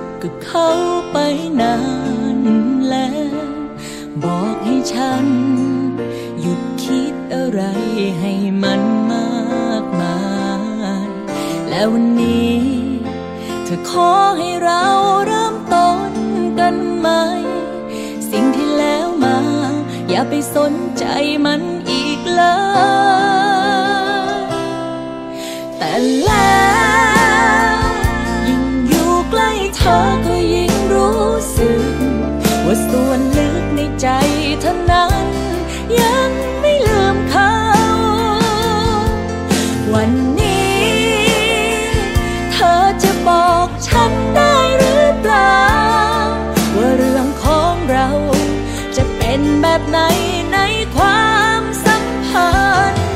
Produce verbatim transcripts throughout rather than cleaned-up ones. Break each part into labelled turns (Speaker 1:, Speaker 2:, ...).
Speaker 1: กับเขาไปนานแล้วบอกให้ฉันหยุดคิดอะไรให้มันมากมายแล้ววันนี้เธอขอให้เราเริ่มต้นกันใหม่สิ่งที่แล้วมาอย่าไปสนใจมันอีกเลยแต่แล้วยิ่งอยู่ใกล้เธอก็ยิ่งรู้สึกว่าส่วนลึกในใจเธอนั้นยังไม่ลืมเขาวันนี้เธอจะบอกฉันได้หรือเปล่าว่าเรื่องของเราจะเป็นแบบไหนในความสัมพันธ์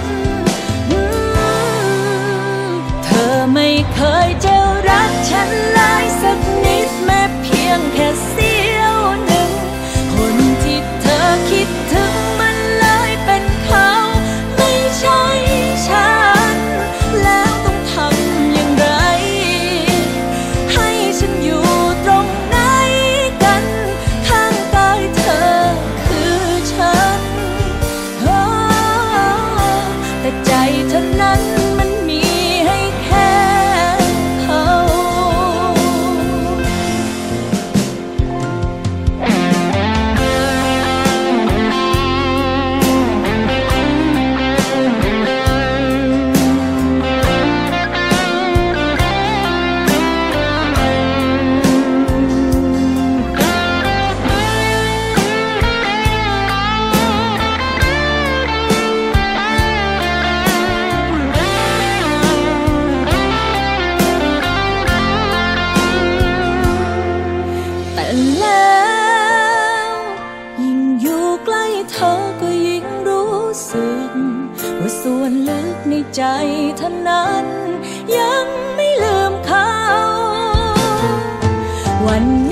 Speaker 1: เธอไม่เคยจะรักฉันเลยสักนิดแม้เพียงแค่เสี้ยวหนึ่งคนที่เธอคิดถึงมันเลยเป็นเขาไม่ใช่ฉันแล้วต้องทำอย่างไรให้ฉันอยู่ตรงไหนกันข้างกายเธอคือฉันแต่ใจเธอนั้นมันมีให้แค่เขาแต่แล้วยิ่งอยู่ใกล้เธอก็ยิ่งรู้สึกว่าส่วนลึกในใจเธอนั้นยังไม่ลืมเขาวัน